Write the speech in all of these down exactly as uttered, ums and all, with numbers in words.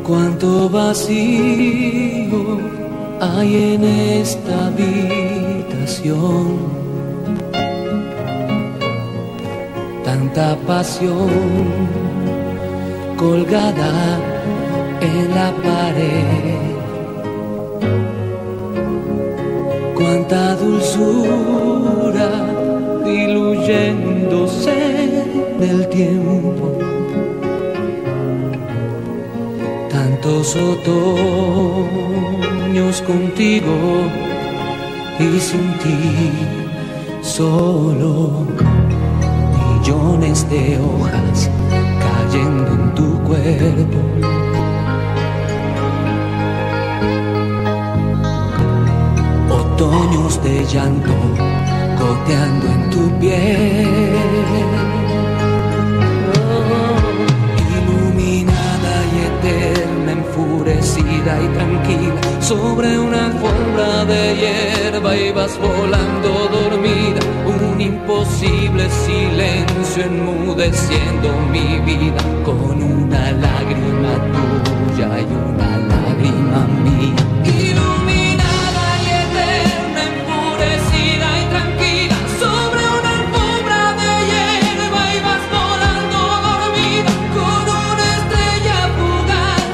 Cuánto vacío hay en esta habitación, tanta pasión colgada en la pared, cuánta dulzura diluyéndose del tiempo. Tantos otoños contigo y sin ti solo, millones de hojas cayendo en tu cuerpo. Otoños de llanto goteando en tu piel. Enfurecida y tranquila sobre una alfombra de hierba, ibas volando dormida, un imposible silencio enmudeciendo mi vida, con una lágrima tuya y una lágrima mía. Iluminada y eterna, enfurecida y tranquila sobre una alfombra de hierba, ibas volando dormida, con una estrella fugaz.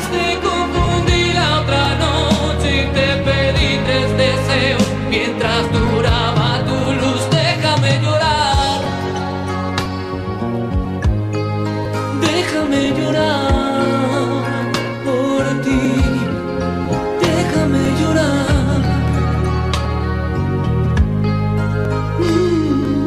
Mientras duraba tu luz, déjame llorar, déjame llorar por ti, déjame llorar. Mm.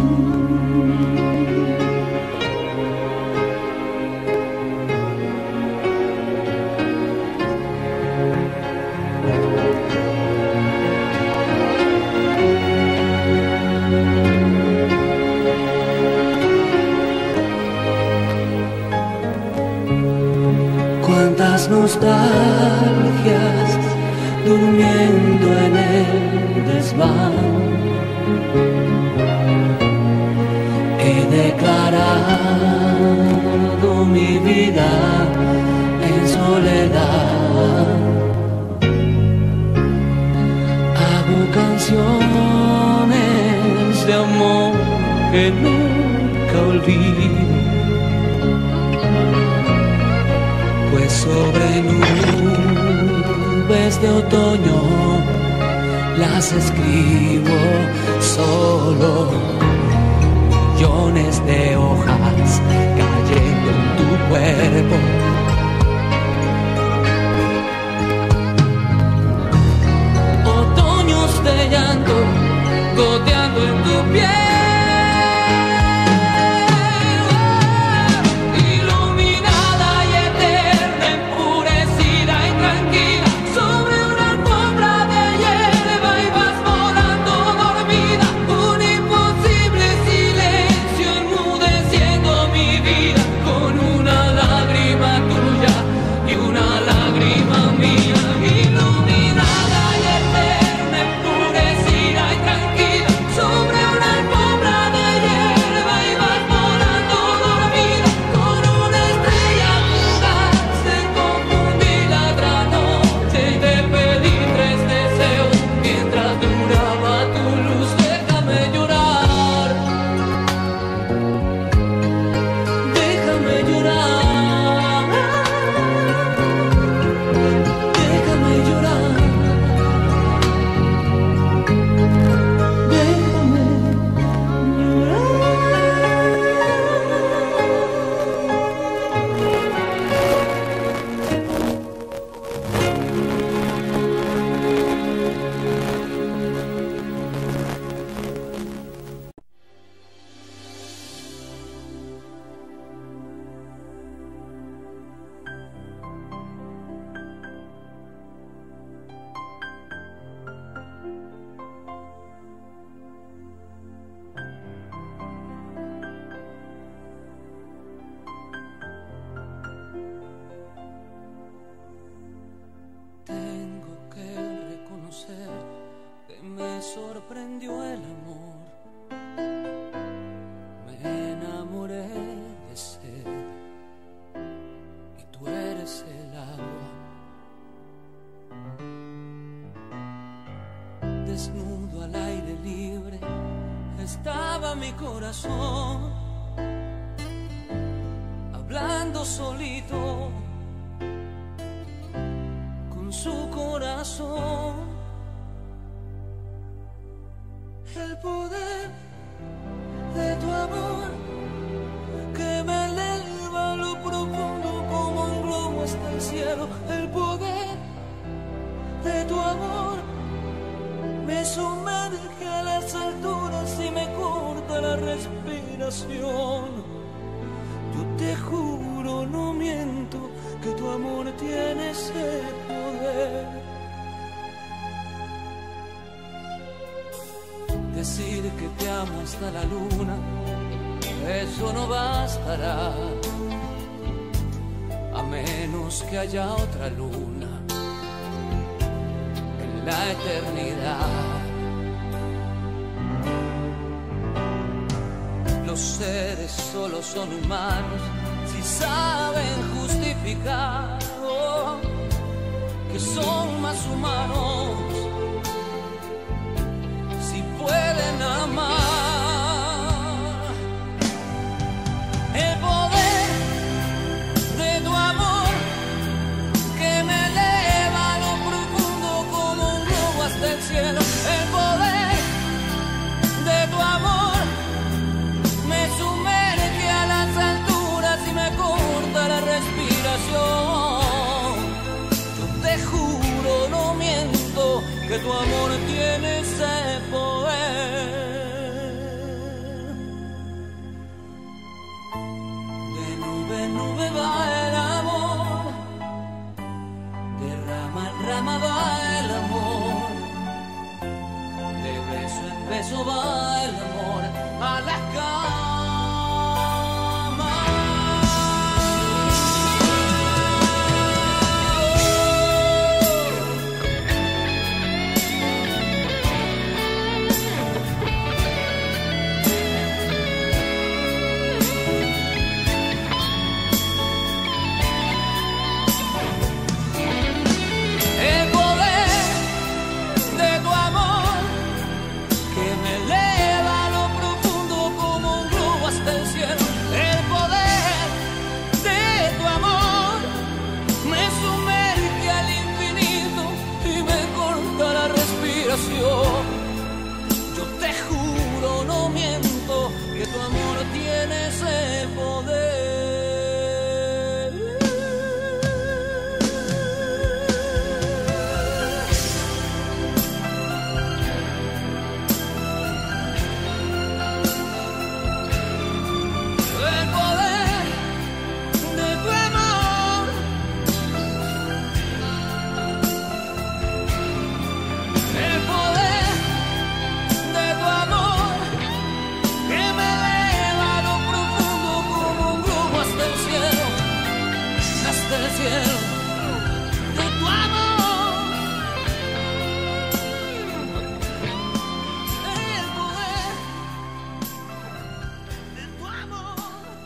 Cuántas nostalgias durmiendo en el desván. He declarado mi vida en soledad. Hago canciones de amor que nunca olvido, pues sobre nubes de otoño las escribo solo, millones de hojas cayendo en tu cuerpo. Otoños de llanto goteando en tu piel. sorprendió el amor, me enamoré de sed y tú eres el agua estaba mi corazón, hablando solito con su corazón. El poder de tu amor que me eleva a lo profundo como un globo hasta el cielo. El poder de tu amor me sumerge a las alturas y me corta la respiración. Yo te juro, no miento, que tu amor tiene ese poder. Decir que te amo hasta la luna, eso no bastará, a menos que haya otra luna en la eternidad. Los seres solo son humanos si saben justificar oh, que son más humanos, si pueden amar. El poder de tu amor que me eleva a lo profundo como un globo hasta el cielo. El poder de tu amor me sumerge a las alturas y me corta la respiración. Yo te juro, no miento, que tu amor tiene ese poder. De nube en nube va el amor, de rama en rama va el amor, de beso en beso va el amor a la cama. Yo te juro, no miento, que tu amor tiene ese poder. El poder de tu amor, el poder del cielo, de tu amor, el poder de tu amor,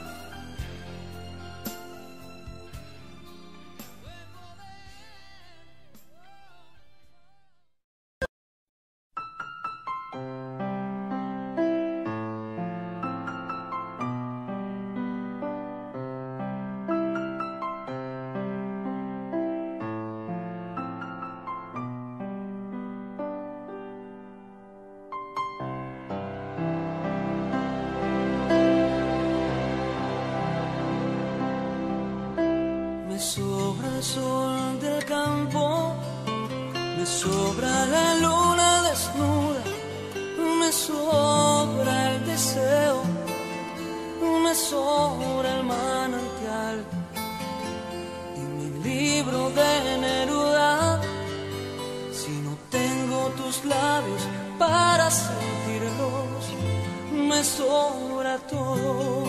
me sobra el sol del campo, me sobra la luna desnuda, me sobra el deseo, me sobra el manantial y mi libro de Neruda. Si no tengo tus labios para sentirlos, me sobra todo.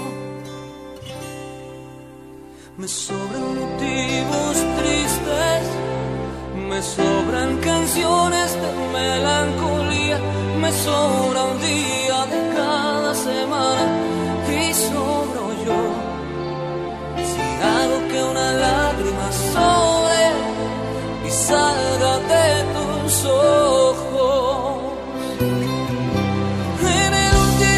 Me sobran motivos tristes, me sobran canciones de melancolía, me sobra un día de cada semana y sobro yo. Si hago que una lágrima sobre y salga de tus ojos, en el último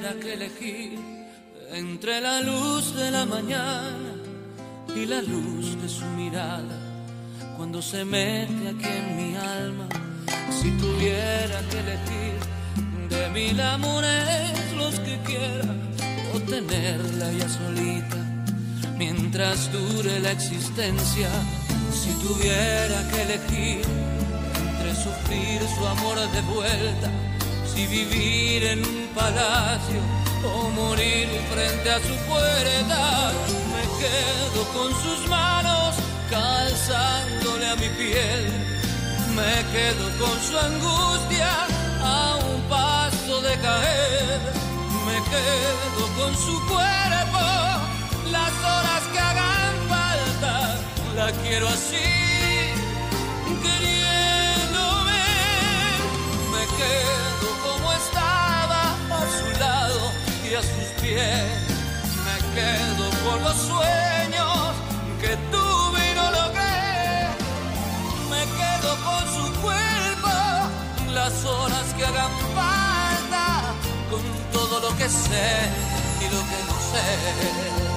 tuviera que elegir entre la luz de la mañana y la luz de su mirada, cuando se mete aquí en mi alma, si tuviera que elegir de mil amores los que quiera, o tenerla ya solita mientras dure la existencia, si tuviera que elegir entre sufrir su amor de vuelta, si vivir en un palacio o morir frente a su puerta, me quedo con sus manos calzándole a mi piel, me quedo con su angustia a un paso de caer, me quedo con su cuerpo las horas que hagan falta, la quiero así, queriéndome, me quedo como estaba a su lado y a sus pies, me quedo por los sueños que tuve y no logré, me quedo con su cuerpo las horas que hagan falta, con todo lo que sé y lo que no sé.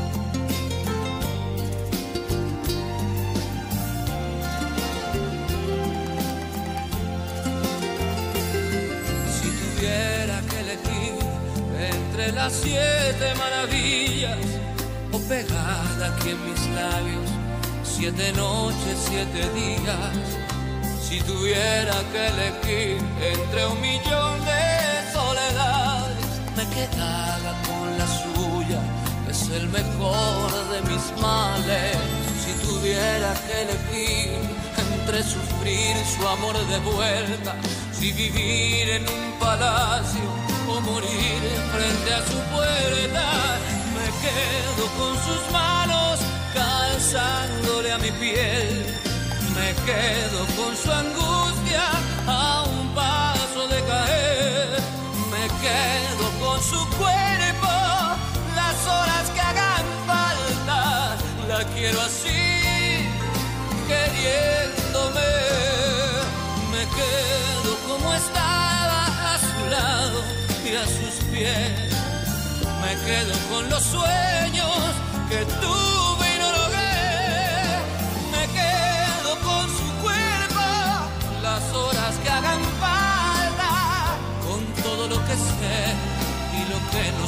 Entre las siete maravillas o pegada aquí en mis labios, siete noches, siete días, si tuviera que elegir entre un millón de soledades, me quedara con la suya, es el mejor de mis males, si tuviera que elegir entre sufrir su amor de vuelta, si vivir en un palacio o morir frente a su puerta, me quedo con sus manos calzándole a mi piel, me quedo con su angustia a un paso de caer, me quedo con su cuerpo las horas que hagan falta, la quiero así, queriéndome, me quedo como estaba a su lado y a sus pies, me quedo con los sueños que tuve y no logré, me quedo con su cuerpo las horas que hagan falta, con todo lo que sé y lo que no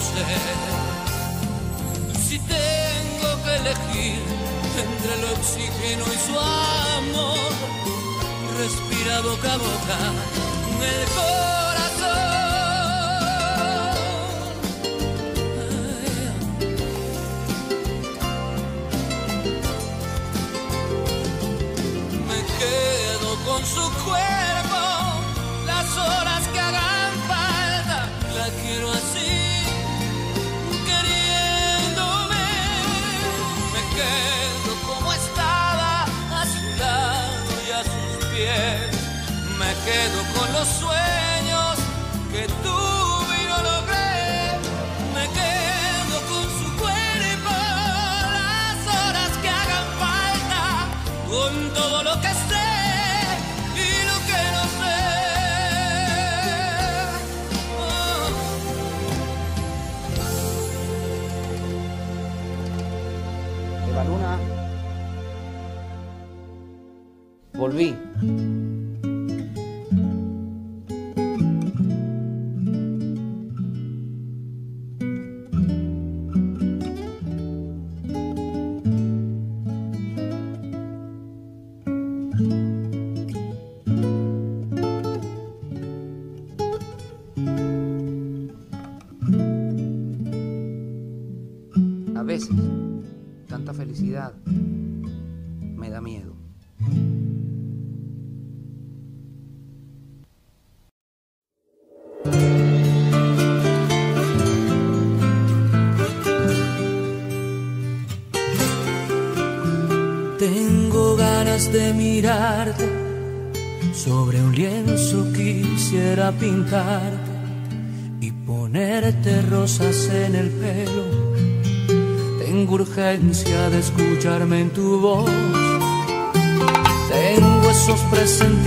sé, si tengo que elegir entre el oxígeno y su amor, respira boca a boca el corazón. Con su cuerpo las horas que hagan falta, la quiero así, queriéndome, me quedo como estaba a su lado y a sus pies, me quedo con los sueños que tuve y no logré, me quedo con su cuerpo las horas que hagan falta, con todo lo que sé. Luna, volví. A veces tanta felicidad me da miedo. Tengo ganas de mirarte, sobre un lienzo quisiera pintarte y ponerte rosas en el pelo. Tengo urgencia de escucharme en tu voz. Tengo esos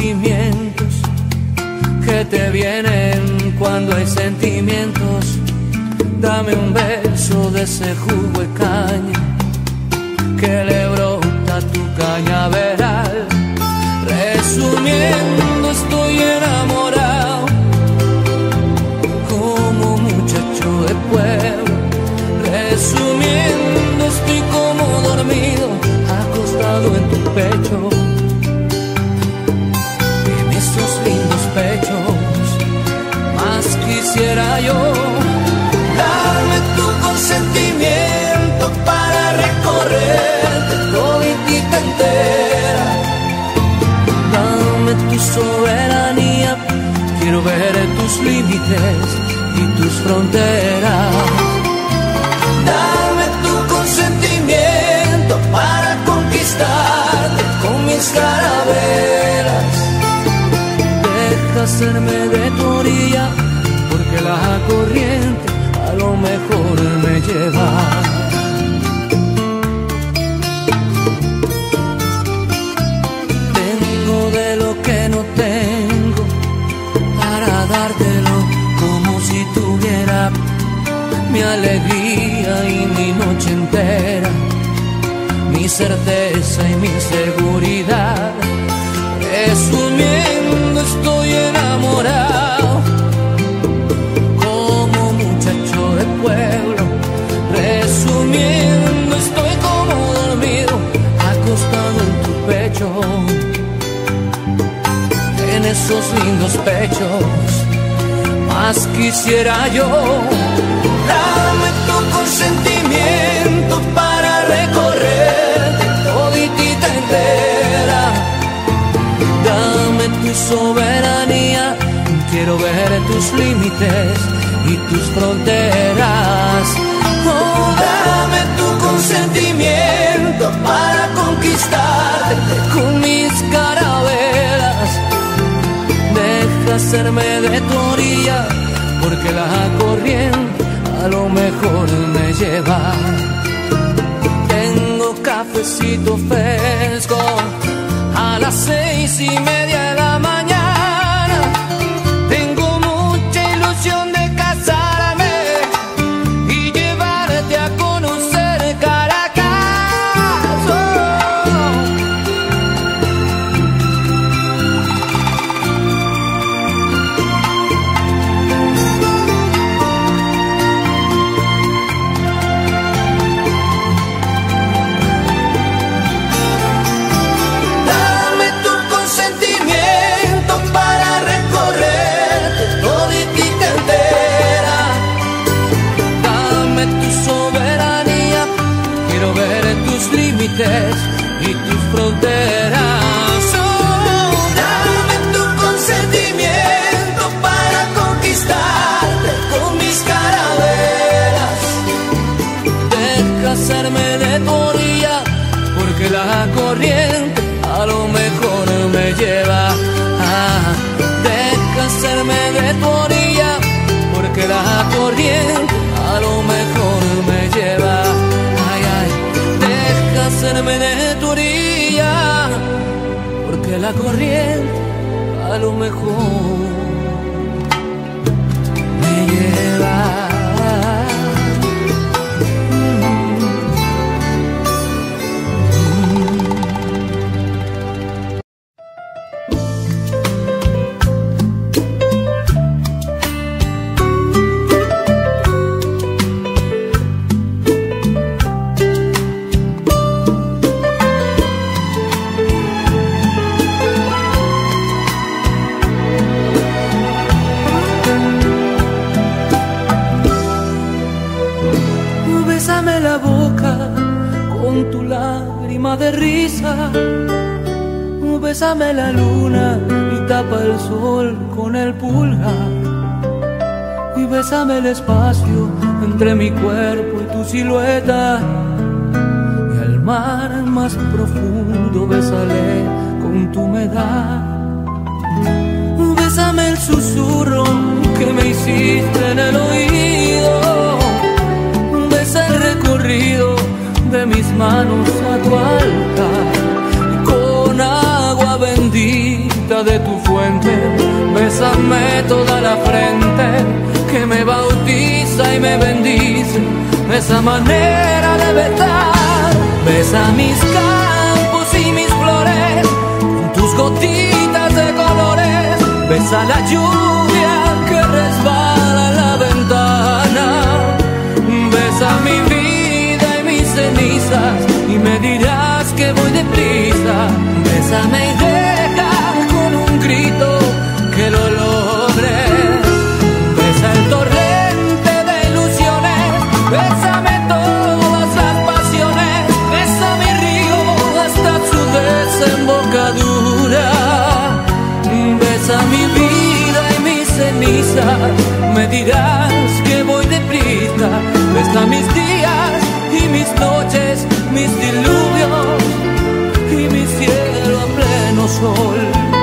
presentimientos que te vienen cuando hay sentimientos. Dame un beso de ese jugo de caña que le brota a tu cañaveral. Resumiendo, estoy enamorado como muchacho de pueblo. Resumiendo, estoy como dormido, acostado en tu pecho, en esos lindos pechos. Más quisiera yo darme tu consentimiento para recorrerte toditita entera. Dame tu soberanía, quiero ver tus límites y tus fronteras. Dame tu consentimiento para conquistarte con mis carabelas. Deja hacerme de tu orilla, porque la corriente a lo mejor me lleva. Tengo de lo que no tengo para dártelo como si tuviera mi alegría y mi noche entera, mi certeza y mi seguridad. Resumiendo, estoy enamorado como muchacho de pueblo. Resumiendo, estoy como dormido, acostado en tu pecho, en esos lindos pechos. Más quisiera yo dame tu consentimiento para recorrerte toditita entera. Dame tu soberanía, quiero ver tus límites y tus fronteras. Oh, dame tu consentimiento para conquistarte con mis carabelas. Deja hacerme de tu orilla, porque la corriente a lo mejor me lleva. Tengo cafecito fresco a las seis y media de la mañana. Tengo mucha ilusión de casarme y llevarte a conocer Caracas. Oh. Y tus fronteras. Oh, dame tu consentimiento para conquistarte con mis carabelas. Deja hacerme de tu orilla, porque la corriente a lo mejor me lleva. Ah, deja hacerme de tu orilla, porque la corriente a lo mejor me lleva. Hacerme de tu orilla, porque la corriente a lo mejor me lleva. De risa, bésame la luna y tapa el sol con el pulgar, y bésame el espacio entre mi cuerpo y tu silueta, y al mar más profundo bésale con tu humedad. Bésame el susurro que me hiciste en el oído, besa el recorrido de mis manos a tu altar, y con agua bendita de tu fuente, bésame toda la frente que me bautiza y me bendice. esa manera de besar. Besa mis campos y mis flores con tus gotitas de colores. Besa la lluvia que resbala en la ventana. Besa mi vida y mis cenizas y me dirás que voy deprisa. Bésame y deja con un grito que lo logre. Besa el torrente de ilusiones. Bésame todas las pasiones. Besa mi río hasta su desembocadura. Besa mi vida y mis cenizas. Me dirás que voy deprisa. Besa mis días y mis noches, mis diluvios y mi cielo a pleno sol.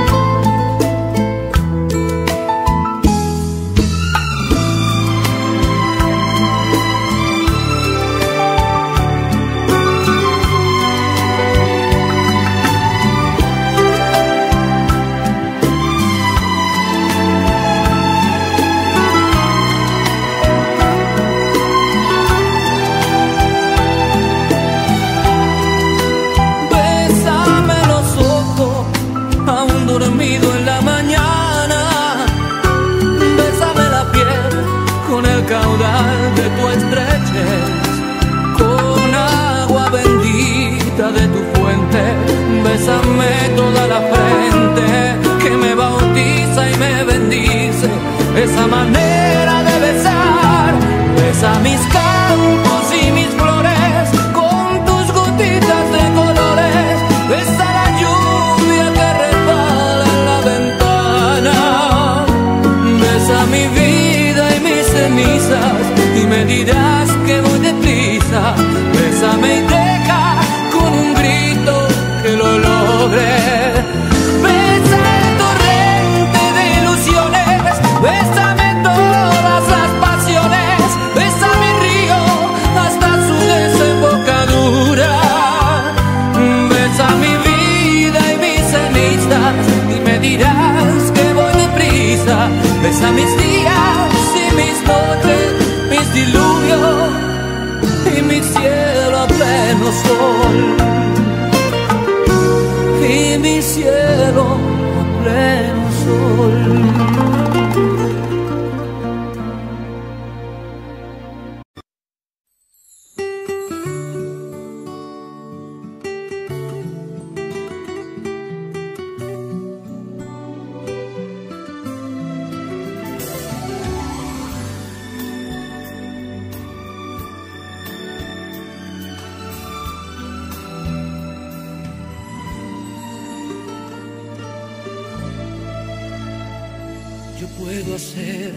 Dormido en la mañana, bésame la piel con el caudal de tu estrechez, con agua bendita de tu fuente. Bésame toda la frente que me bautiza y me bendice. Esa manera de besar. Besa mis campos y mis flores con tus gotitas de colores. Besa la lluvia que resbala en la ventana. Besa mi vida y mis cenizas y me dirás que voy deprisa. Bésame y deja con un grito que lo logre. Besa el torrente de ilusiones. Bésame todas las pasiones. Besa mi río hasta su desembocadura. Besa mi vida y mis cenizas y me dirás que voy deprisa. Besa mis días y mis noches, mis diluvios y mi cielo a pleno sol. Y mi cielo a pleno sol. Yo puedo hacer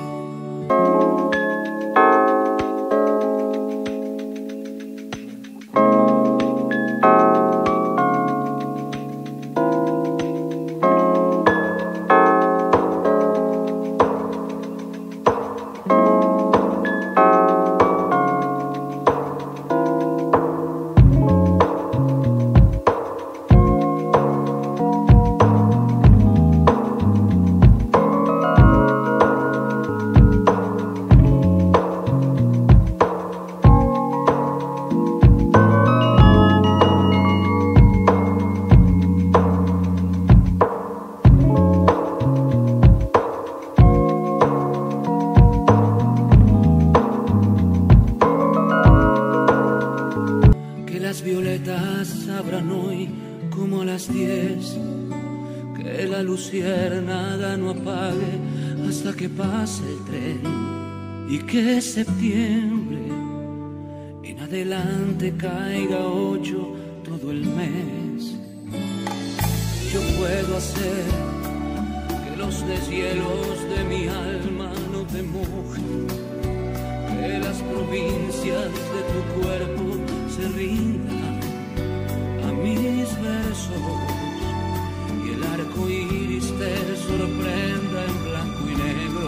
abran hoy como a las diez, que la luciérnaga no apague hasta que pase el tren, y que septiembre en adelante caiga ocho todo el mes. Yo puedo hacer que los deshielos de mi alma no te mojen, que las provincias de tu cuerpo se rindan a mis versos y el arco iris te sorprenda en blanco y negro.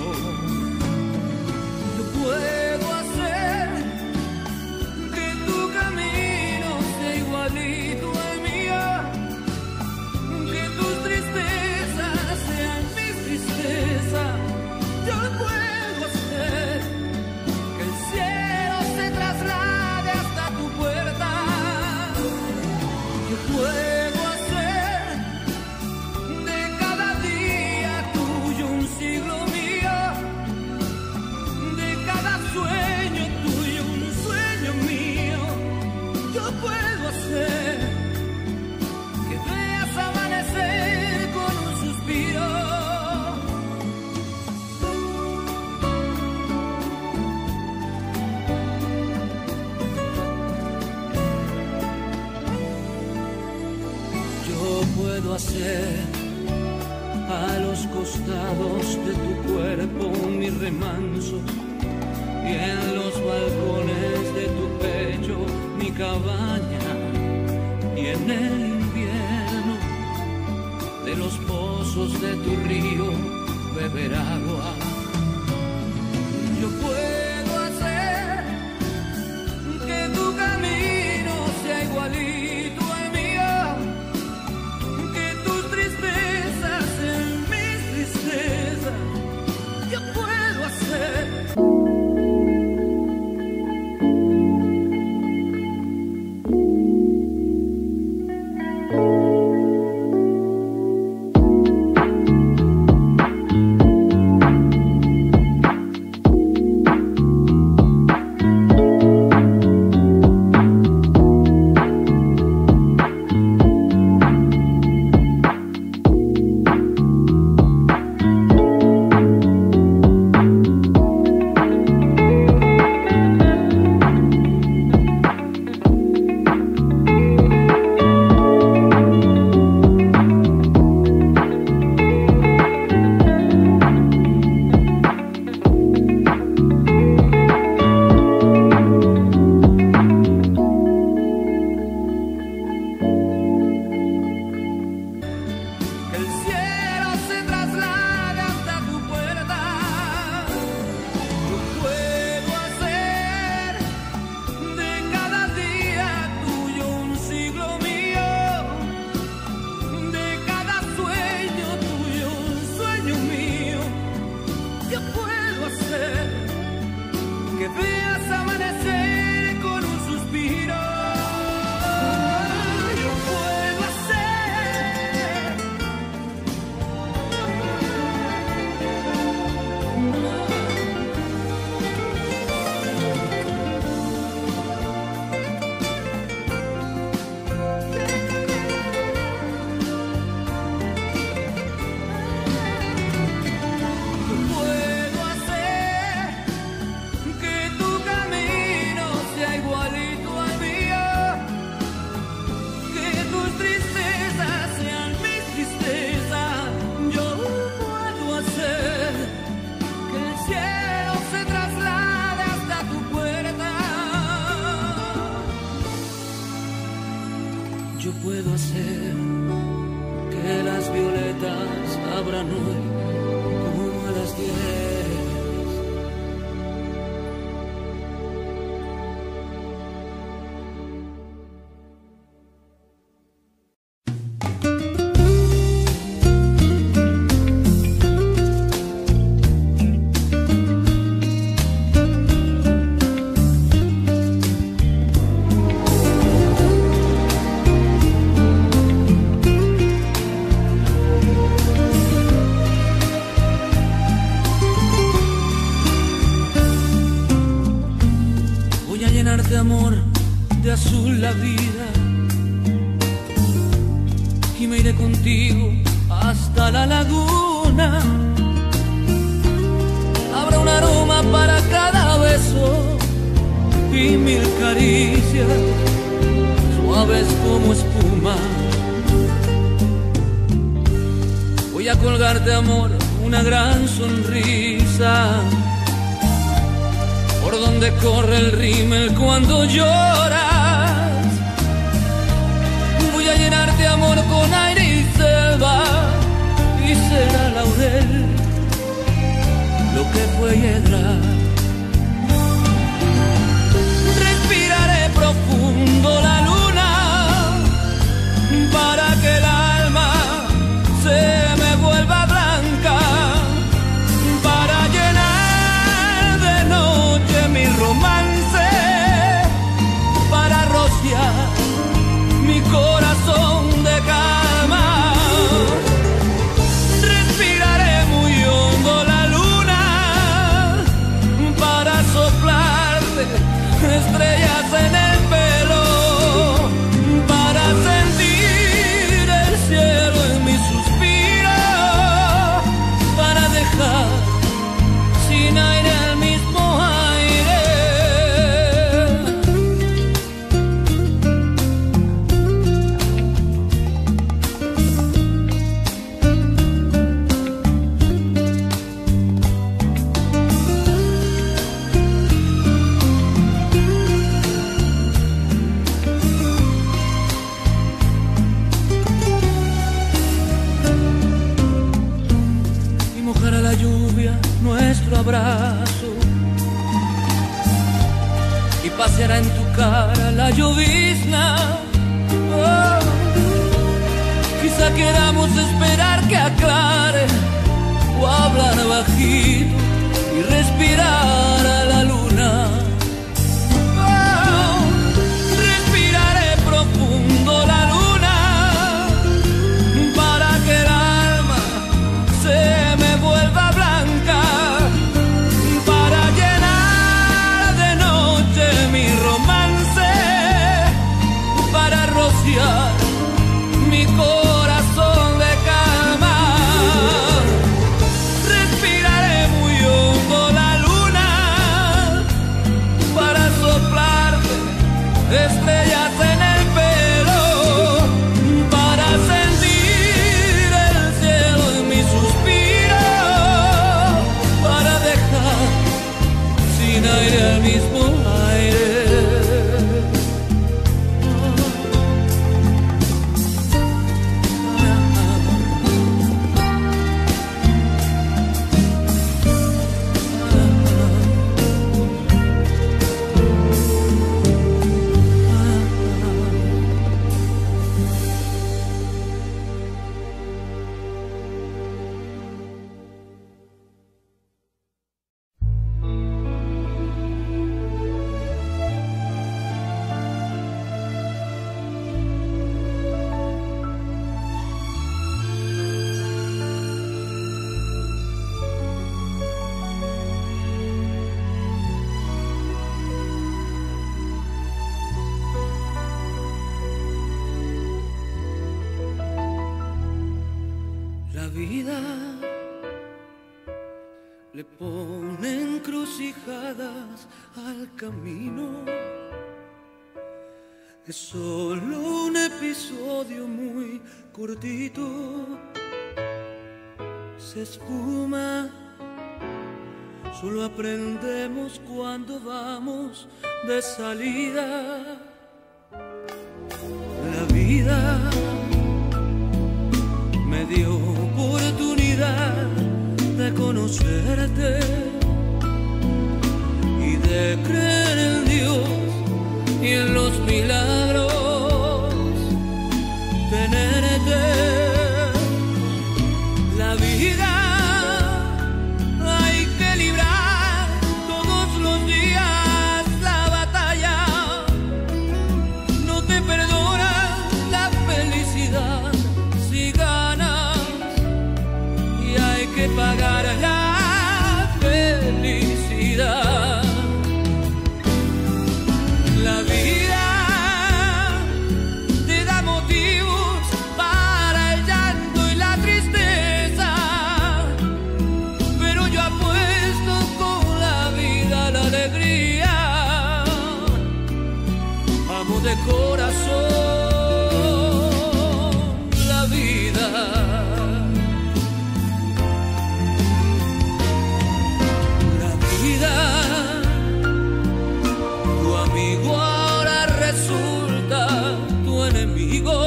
Yo puedo hacer que tu camino sea igualito al mío, que tus tristezas sean mis tristezas. Yo puedo hacer que el cielo se traslade hacer a los costados de tu cuerpo mi remanso, y en los balcones de tu pecho mi cabaña, y en el invierno de los pozos de tu río beber agua. Yo puedo hacer que tu camino sea igualito al mío, que tus tristezas sean mis tristezas. Yo puedo hacer. Yo puedo hacer que las violetas abran hoy como a las diez. De amor, de azul la vida, y me iré contigo hasta la laguna. Habrá un aroma para cada beso y mil caricias suaves como espuma. Voy a colgarte, amor, una gran sonrisa por donde corre el rímel cuando lloras. Voy a llenarte, amor, con aire y selva, y será laurel lo que fue hiedra. Respiraré profundo la luna para que el alma se me vuelva blanca, para llenar de noche mi romance, para rociar mi corazón de calma. Respiraré muy hondo la luna nuestro abrazo y paseará en tu cara la llovizna. Oh, quizá queramos esperar que aclare o hablar bajito y respirar a la luna. Oh, respiraré profundo la luna para que el alma se me vuelva blanca, para llenar de noche mi romance, para rociar mi corazón de calma. Respiraré muy hondo la luna para soplarte estrellas en el pelo, para sentir el cielo en mi suspiro, para dejar sin aire al mismo aire. La vida le pone encrucijadas al camino. Es solo un episodio muy cortito. Se esfuma, solo aprendemos cuando vamos de salida. La vida me dio oportunidad de conocerte y de creer en Dios y en los milagros, tenerte. La vida hay que librar todos los días la batalla, no te perdona la felicidad si ganas, y hay que pagar la felicidad. La vida te da motivos para el llanto y la tristeza, pero yo apuesto con la vida la alegría. Amo de corazón la vida. La vida, tu amigo ahora resulta tu enemigo,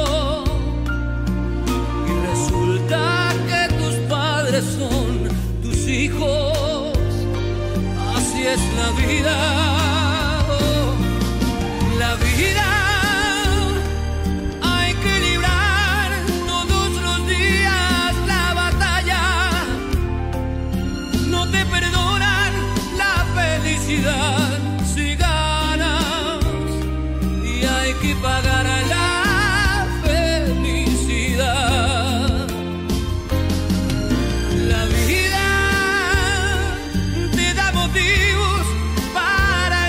y resulta que tus padres son tus hijos. Así es la vida. Oh, la vida hay que librar todos los días la batalla, no te perdonan la felicidad si ganas, y hay que pagar la felicidad. La vida te da motivos para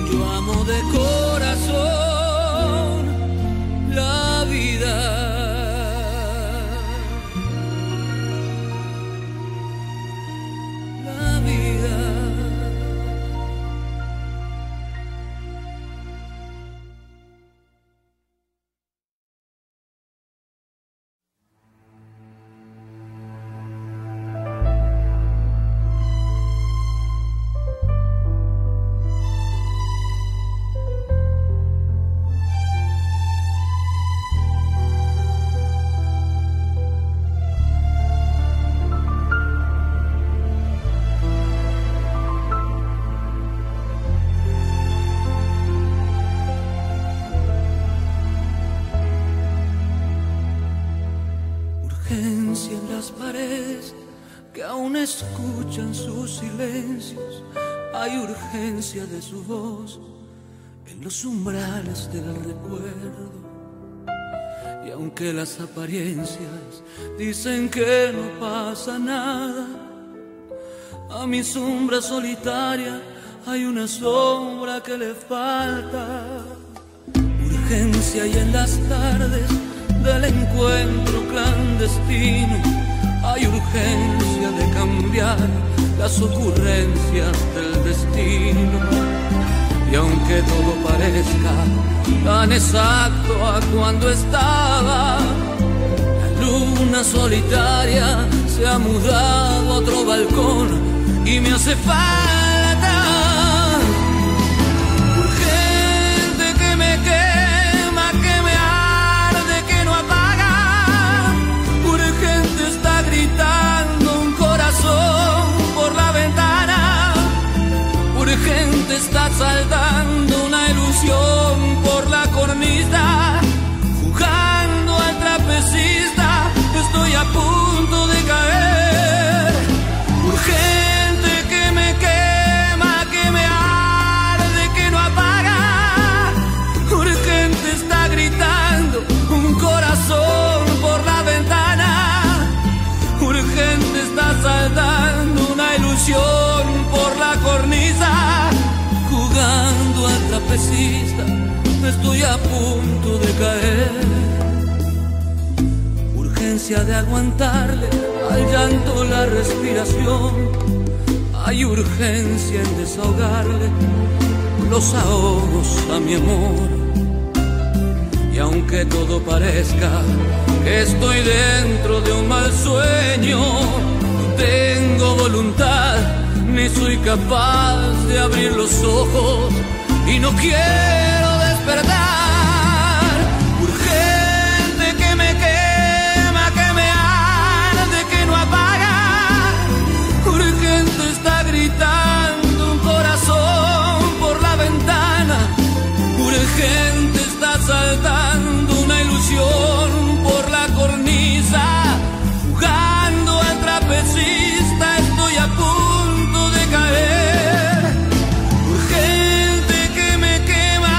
Yo amo de corazón la vida. La vida. Urgencia en las paredes que aún escuchan sus silencios. Hay urgencia de su voz en los umbrales del recuerdo. Y aunque las apariencias dicen que no pasa nada, a mi sombra solitaria hay una sombra que le falta. Urgencia y en las tardes del encuentro clandestino hay urgencia de cambiar las ocurrencias del destino. Y aunque todo parezca tan exacto a cuando estaba, la luna solitaria se ha mudado a otro balcón y me hace falta urgente que me quema, que me arde, que no apaga. Urgente está gritando un corazón por la ventana. Urgente está saltando una ilusión por la cornisa. Jugando al trapecista estoy a punto de caer. Urgente que me quema, que me arde, que no apaga. Urgente está gritando un corazón por la ventana. Urgente está saltando una ilusión por la cornisa. Jugando al trapecista estoy a punto de caer. Urgencia de aguantarle al llanto la respiración. Hay urgencia en desahogarle los ahogos a mi amor. Y aunque todo parezca que estoy dentro de un mal sueño, no tengo voluntad ni soy capaz de abrir los ojos y no quiero despertar. Urgente que me quema, que me arde, que no apaga. Urgente está gritando un corazón por la ventana. Urgente está saltando una ilusión por la cornisa. Jugando al trapecista estoy a punto de caer. Urgente que me quema,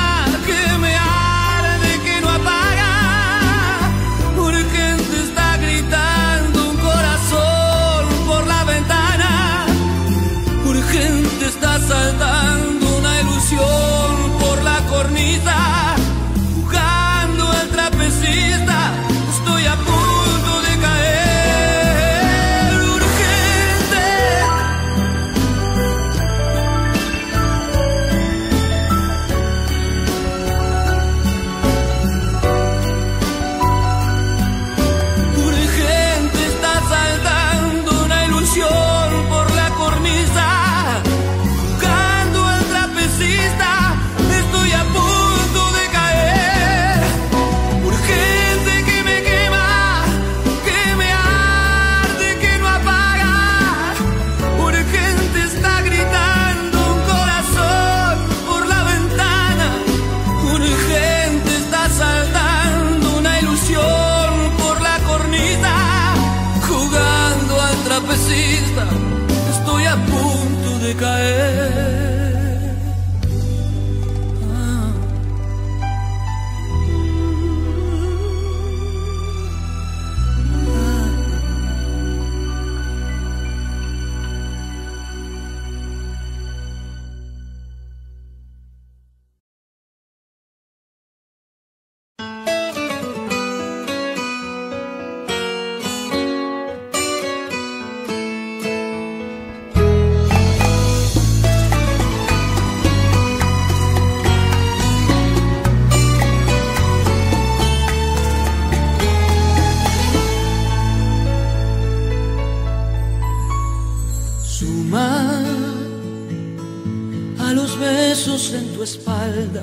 espalda,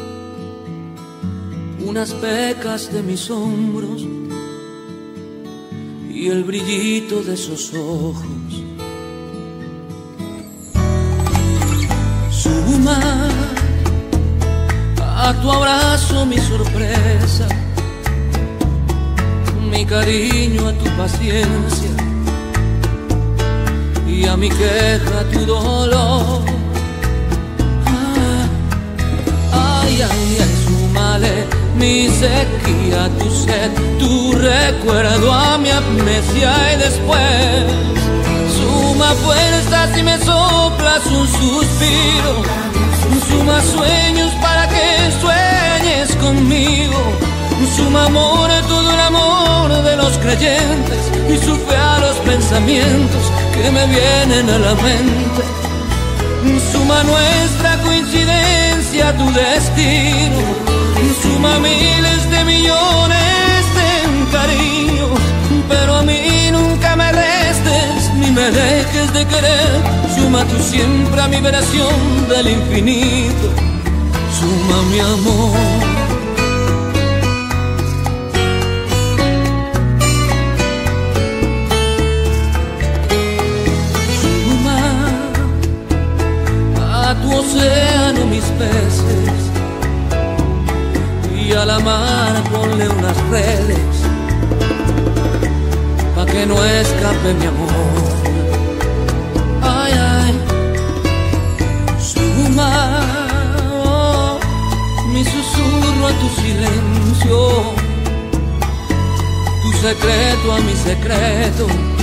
unas pecas de mis hombros y el brillito de esos ojos. Suma a tu abrazo mi sorpresa, mi cariño a tu paciencia y a mi queja tu dolor. Ay, ay, ay, súmale mi sequía, tu sed, tu recuerdo a mi amnesia y después suma fuerzas y me soplas un suspiro, suma sueños para que sueñes conmigo, suma amor, todo el amor de los creyentes y su fe a los pensamientos que me vienen a la mente. Suma nuestra coincidencia, tu destino, suma miles de millones de cariños, pero a mí nunca me restes ni me dejes de querer. Suma tú siempre a mi versión del infinito, suma mi amor. Tu océano mis peces y a la mar ponle unas redes pa' que no escape mi amor. Ay, ay, suma oh, mi susurro a tu silencio, tu secreto a mi secreto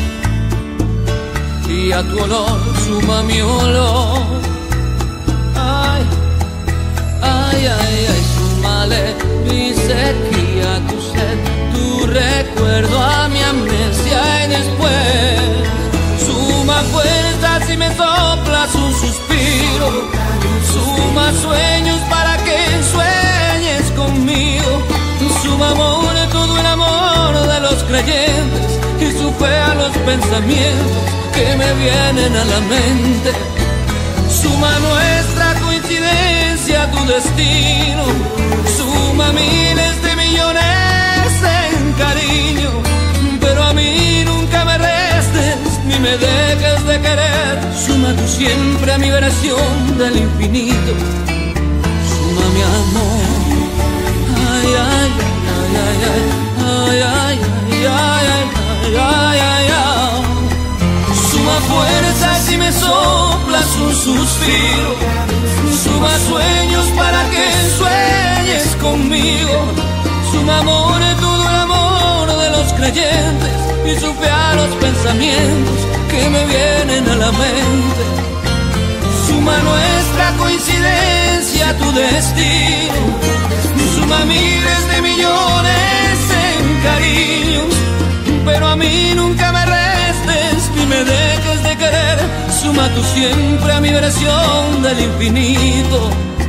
y a tu olor suma mi olor. Ay, ay, ay, ay, súmale mi sequía, tu sed, tu recuerdo a mi amnesia y después suma fuerzas y me soplas un suspiro, suma sueños para que sueñes conmigo, suma amor, todo el amor de los creyentes y su fe a los pensamientos que me vienen a la mente. Suma nuestra coincidencia, tu destino, suma miles de millones en cariño, pero a mí nunca me restes ni me dejes de querer. Suma tú siempre a mi versión del infinito, suma mi amor. Ay, ay, ay, ay, ay, ay, ay, ay, ay, ay, ay, ay, ay. Suma fuerzas y me soplas un suspiro, suma sueños para que sueñes conmigo, suma amor, todo el amor de los creyentes y su fe a los pensamientos que me vienen a la mente. Suma nuestra coincidencia, tu destino, suma miles de millones en cariños, pero a mí nunca me restes ni me dejes de querer. Suma tú siempre a mi versión del infinito.